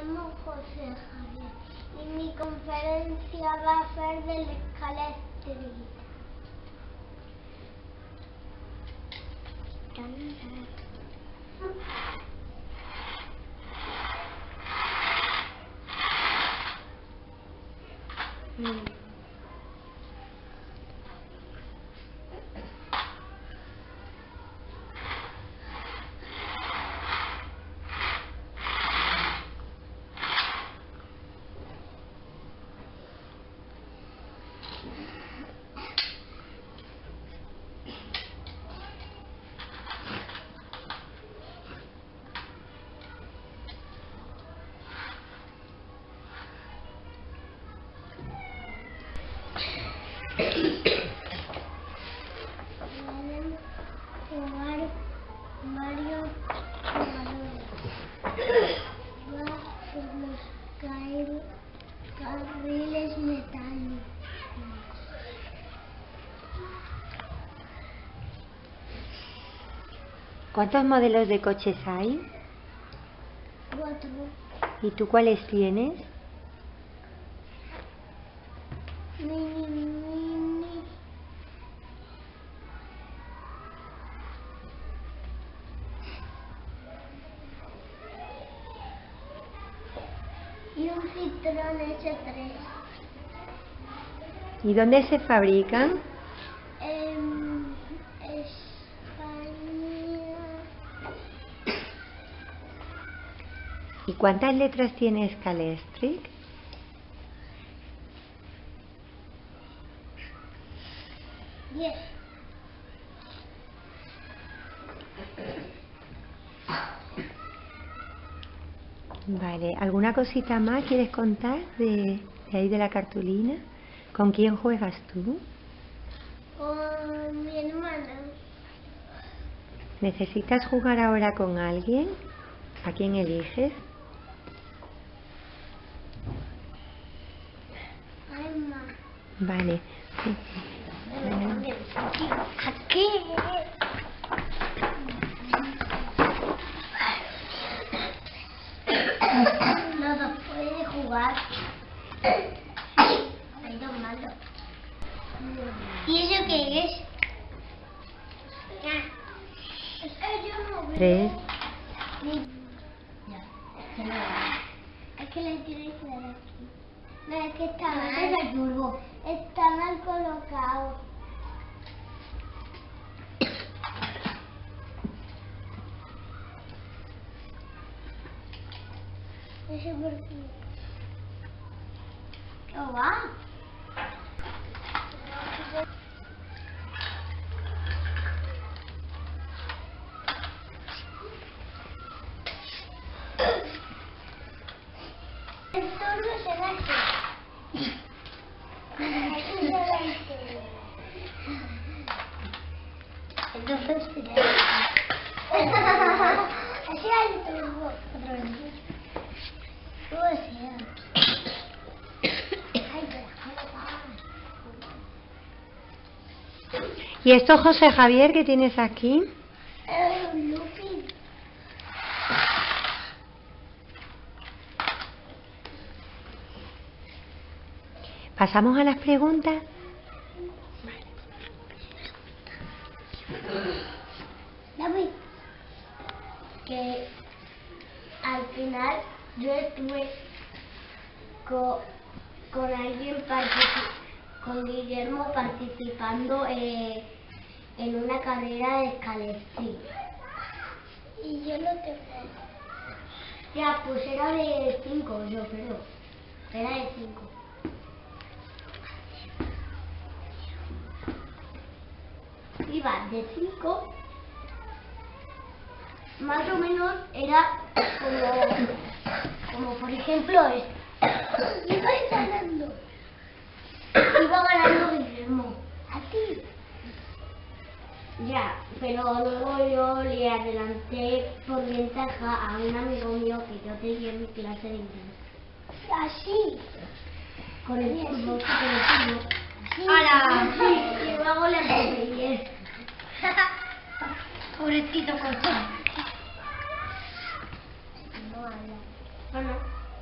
llamo José Javier y mi conferencia va a ser del escalextric. Jugar varios jugadores. Va por los carriles metálicos. ¿Cuántos modelos de coches hay? 4. ¿Y tú cuáles tienes? Mini. Y un Citroën S3. ¿Y dónde se fabrican? En España. ¿Y cuántas letras tiene escalextric? 10. Vale, ¿alguna cosita más quieres contar de ahí de la cartulina? ¿Con quién juegas tú? Con mi hermana. ¿Necesitas jugar ahora con alguien? ¿A quién eliges? A Emma. Vale. Sí. Aquí. Los dos pueden jugar. Hay dos malos. ¿Y eso qué es? Yo no 3. Es que le tienes que dar aquí. No, es que está mal. Está mal colocado. No sé por qué. ¿Qué va? El turno será este. Aquí será este. Entonces será este. Así el turno. Otra vez. ¿Y esto, José Javier, qué tienes aquí? Lupi. ¿Pasamos a las preguntas? David, que al final yo estuve con alguien con Guillermo participando en una carrera de escalextric. Y yo no te puedo. Ya, pues era de 5, yo creo. Era de 5. Iba de 5. Más o menos era como por ejemplo iba ganando. Iba ganando Guillermo. ¿A ti? Ya, pero luego yo le adelanté por ventaja a un amigo mío que yo tenía en mi clase de inglés. ¿Así? Con el fútbol, con el fútbol. ¡Hala! Sí, y luego le atropellé. Pobrecito, corazón. No habla. Bueno.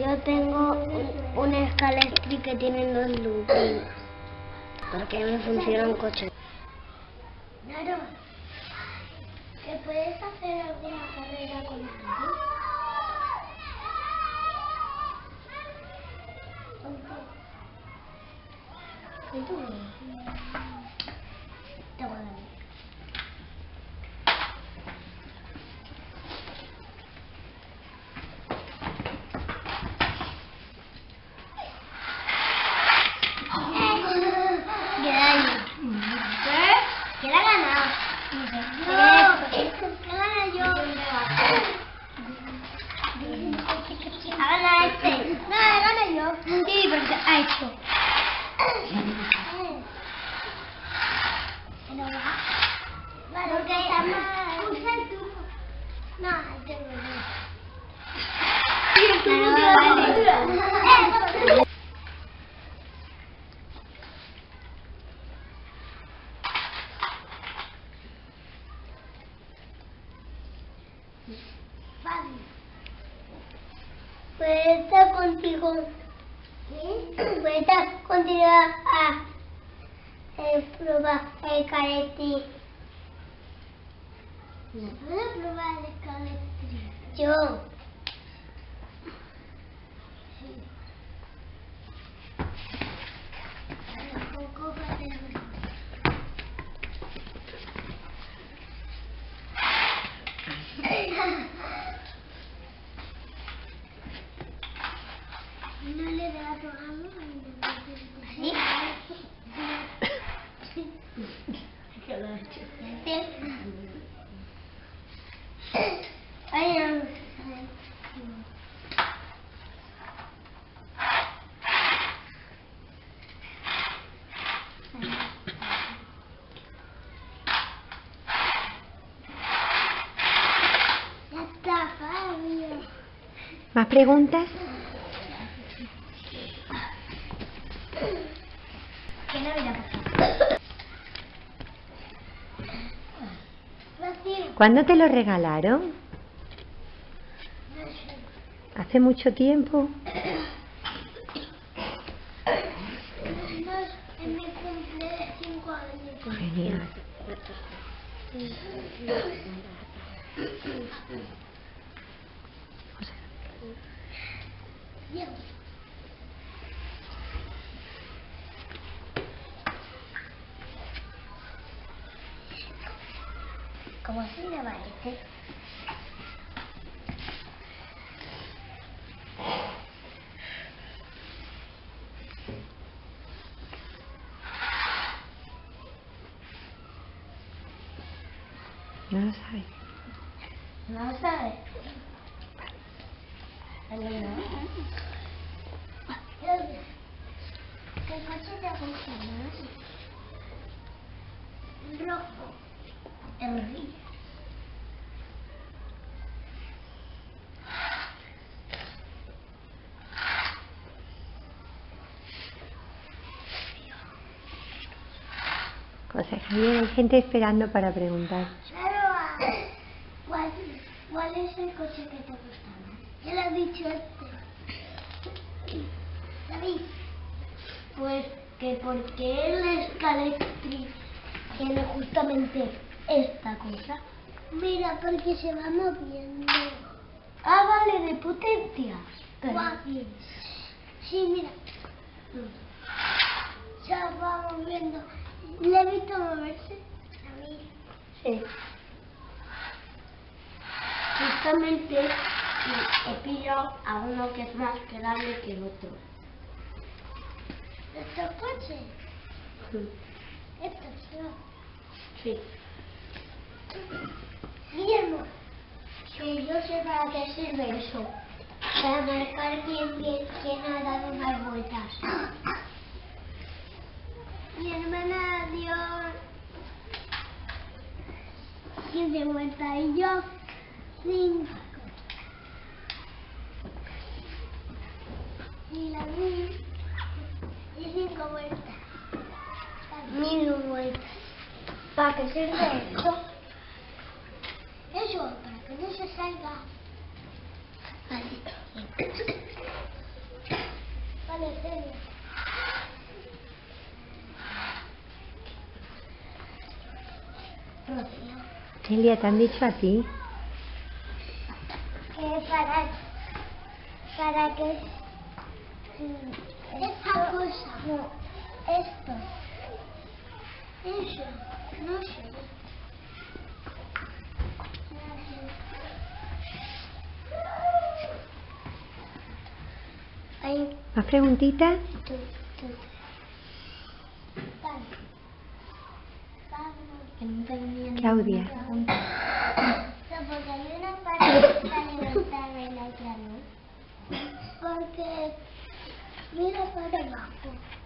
yo tengo un Scalextric que tiene 2 lupinos, porque me funciona un coche. Claro, ¿que puedes hacer alguna carrera con esto? ¿Y tú? Te voy a dar. ¿Quién ha ganado? ¿Qué gana yo? ¿Ha ganado este? No, gana yo. Sí, porque ha hecho. Vale, porque está mal. Usa el turno. No, el turno no. Sí, el turno vale. ¿Puedes estar contigo? ¿Sí? ¿Puedes estar contigo a probar el Scalextric? ¿No puedo probar el Scalextric? Yo. Sí. No le da a tu amo. ¿Sí? Sí. ¿Qué lo ha hecho? Ay, no. Ya está, Fabio. ¿Más preguntas? ¿Qué Navidad pasada? ¿Cuándo te lo regalaron? ¿Hace mucho tiempo? En mi cumple 5 años. Genial. ¿Cómo se llama este? No lo sabes. ¿No lo sabes? ¿Qué coche te gusta más? El rojo. El río. José Javier, hay gente esperando para preguntar. Claro, ¿cuál es el coche que te gusta más? Ya lo has dicho David. Pues que porque el Scalextric tiene justamente esta cosa. Mira, porque se va moviendo. Ah, vale, de potencia. Sí, mira. Se va moviendo. ¿Le he visto moverse? A mí. Sí. Justamente he pillado a uno que es más grande que el otro. ¿Estos coches? Sí. ¿Estos no? Sí. Guillermo, que yo sé para qué sirve eso. Para marcar quién ha dado más vueltas. Mi hermana dio 15 vueltas y yo 5. Y la vi y 5 vueltas. 1000 vueltas. ¿Para qué sirve eso? Eso, para que no se salga. Vale. Celia, ¿te han dicho a ti? Para que esta cosa, no, esto, eso, no sé. ¿Más preguntitas? Claudia. Porque hay una parte que está levantada y la otra no. Porque mira para abajo.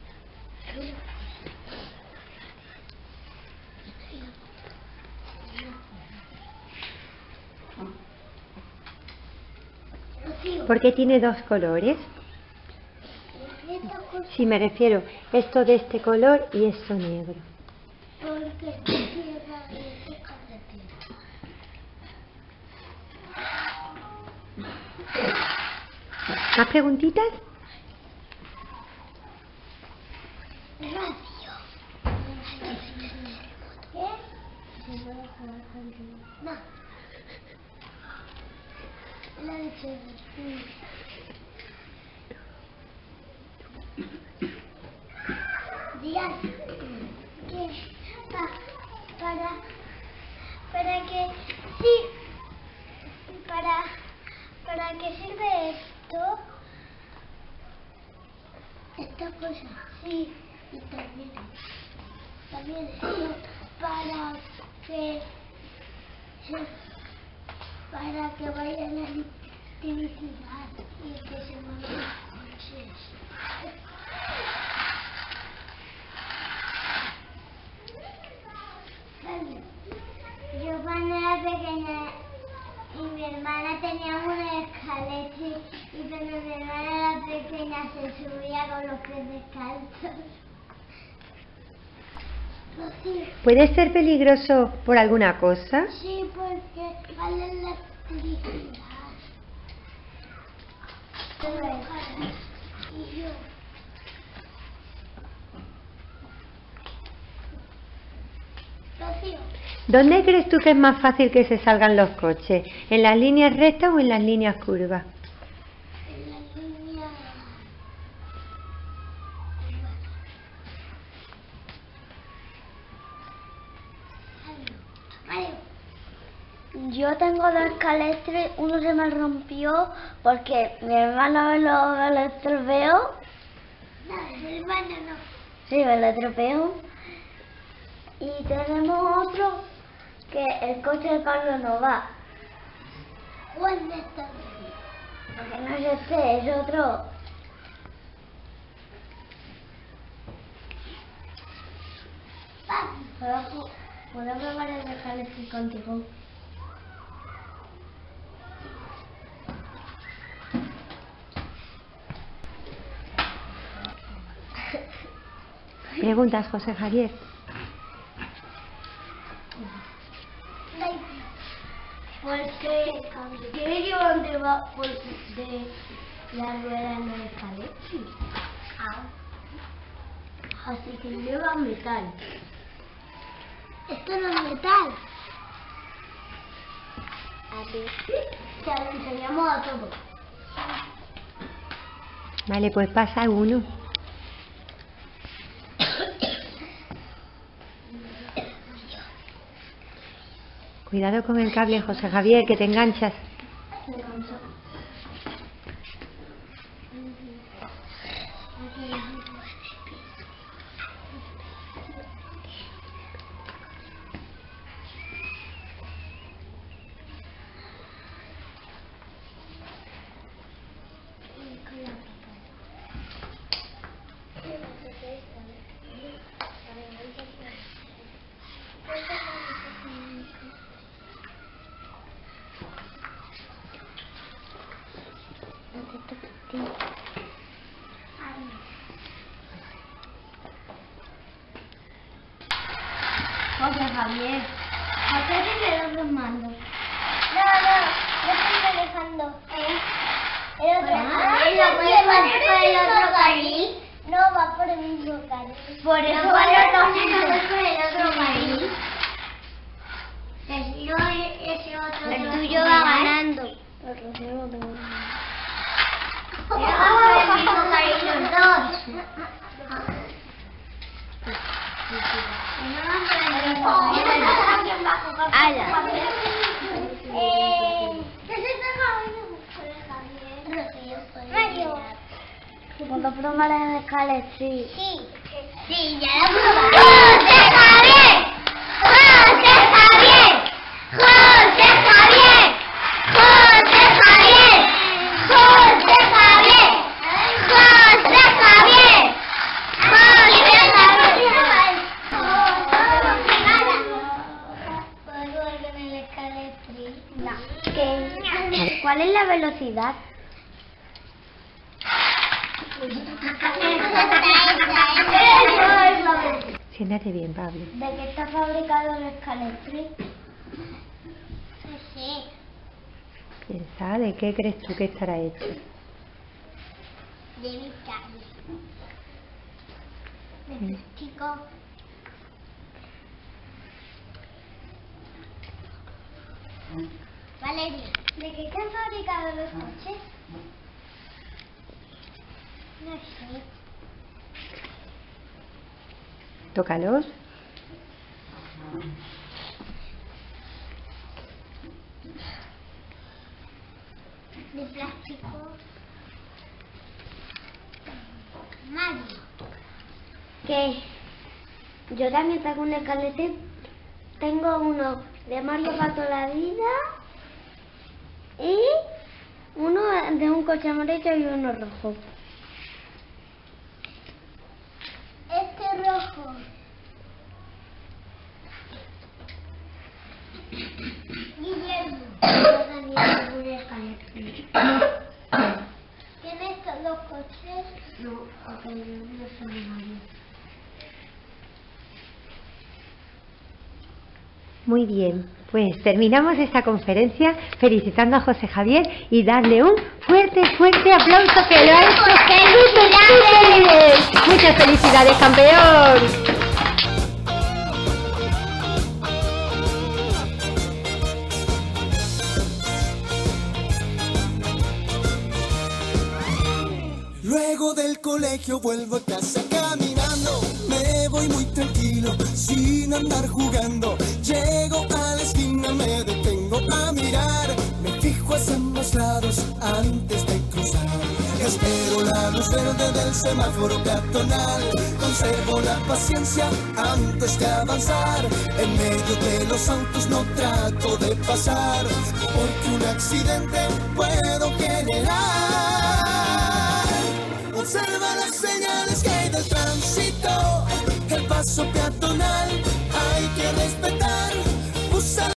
¿Por qué tiene dos colores? Sí, me refiero, esto de este color y esto negro. Porque tierra de carretera. ¿Más preguntitas? Radio. ¿Qué? ¿Se puede jugar contigo? No. La leche. Díaz. ¿Qué? Para que sí. ¿Para qué sirve esto? Esta cosa, sí, y también esto, para que vaya la electricidad y que se muevan los coches. Yo cuando era pequeña y mi hermana tenía una escalera y cuando mi hermana era pequeña se subía con los pies descalzos. ¿Puede ser peligroso por alguna cosa? Sí, porque vale electricidad. Y yo. Rocío. ¿Dónde crees tú que es más fácil que se salgan los coches? ¿En las líneas rectas o en las líneas curvas? En la línea. Yo tengo dos escaletres, uno se me rompió porque mi hermano me lo estropeó. No, mi hermano no. Sí, me lo estropeó. Y tenemos otro que el coche de Pablo no va. ¿Dónde está? Porque no es este, es otro. ¿Puedo probar el escaletre contigo? Preguntas, José Javier. Porque tiene que llevar debajo de la rueda en el escalete. Así que lleva metal. Esto no es metal. Así. Ya lo enseñamos a todos. Vale, pues pasa uno. Cuidado con el cable, José Javier, que te enganchas. José Javier, ¿a qué se los mandos? No estoy manejando. El otro carril. mismo carril. Por eso nosotros en el otro carril. El tuyo va ganando. El Rocío no tengo nada. Vamos por el mismo carril los dos. Mario. ¿Cuándo probar en escala? Sí. Sí, ya la probamos. ¡José Javier! ¡José Javier! ¡José Javier! ¡José Javier! ¡José Javier! ¡José Javier! ¿Cuál es la velocidad? Siéntate bien, Pablo. ¿De qué está fabricado el escalestri? No sé. Piensa, ¿de qué crees tú que estará hecho? De metal. De plástico. Valeria, ¿de qué están fabricados los coches? No sé. Tócalos. De plástico. Mario. ¿Qué? Yo también tengo un escalete. Tengo uno de Mario para toda la vida y uno de un coche amarillo y uno rojo. Este rojo. Guillermo. Yo también tengo un escalete. ¿Tienes todos los coches? No, porque no son Mario. Muy bien, pues terminamos esta conferencia felicitando a José Javier y darle un fuerte aplauso que lo ha hecho súper bien. Muchas felicidades, campeón. Luego del colegio vuelvo a casa caminando, me voy muy tranquilo, sin andar jugando. Llego a la esquina, me detengo a mirar, me fijo hacia ambos lados antes de cruzar. Espero la luz verde del semáforo peatonal, conservo la paciencia antes de avanzar. En medio de los autos no trato de pasar, porque un accidente puedo generar. Observa las señales que hay del tránsito, el paso peatonal hay que respetar.